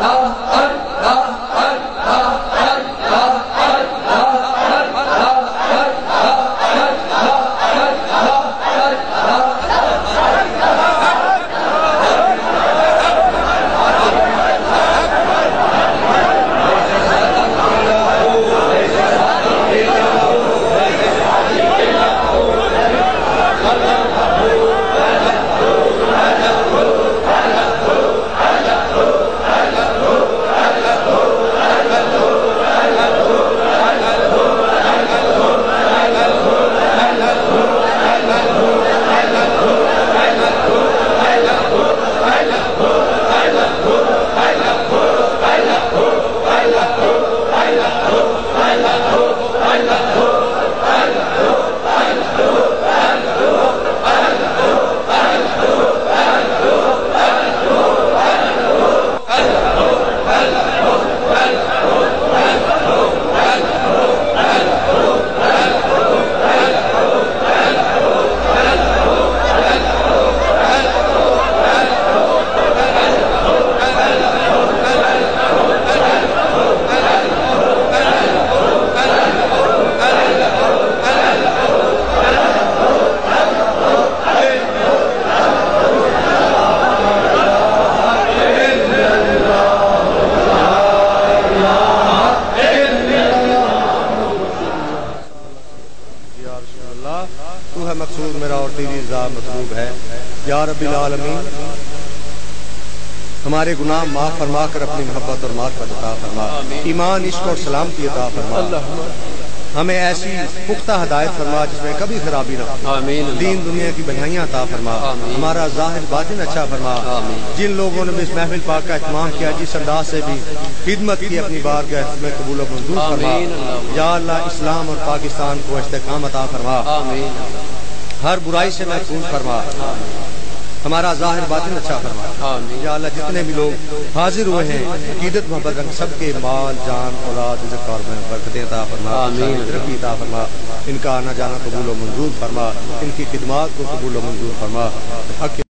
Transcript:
तू है मकसूद मेरा और तेरी रज़ा मतलूब है। या रब्बिल आलमीन, हमारे गुनाह माफ फरमा कर अपनी मोहब्बत और मार्फत अता फरमा, ईमान इश्क और सलामती अता फरमा, हमें ऐसी पुख्ता हदायत फरमा जिसमें कभी खराबी न हो, दीन दुनिया की बढ़ाइयाँ अता फरमा, हमारा ज़ाहिर बातिन अच्छा फरमा। जिन लोगों ने भी इस महफिल पाक का इत्माम किया, जिस अंदाज से भी खिदमत की, अपनी बारगाह में कबूल व मंजूर फरमा। या अल्लाह, इस्लाम और पाकिस्तान को इस्तेकाम अता फरमा, हर बुराई से महफूज फरमा, हमारा ज़ाहिर बातिन अच्छा फरमा। या अल्लाह, जितने भी लोग हाजिर हुए हैं अकीदत मोहब्बत रख, सबके माल जान औलाद इज़्ज़त कार में बरकतें अता फरमा, तरक्की अता फरमा, इनका आना जाना कबूल व मंजूर फरमा, इनकी खिदमत को कबूल व मंजूर फरमा।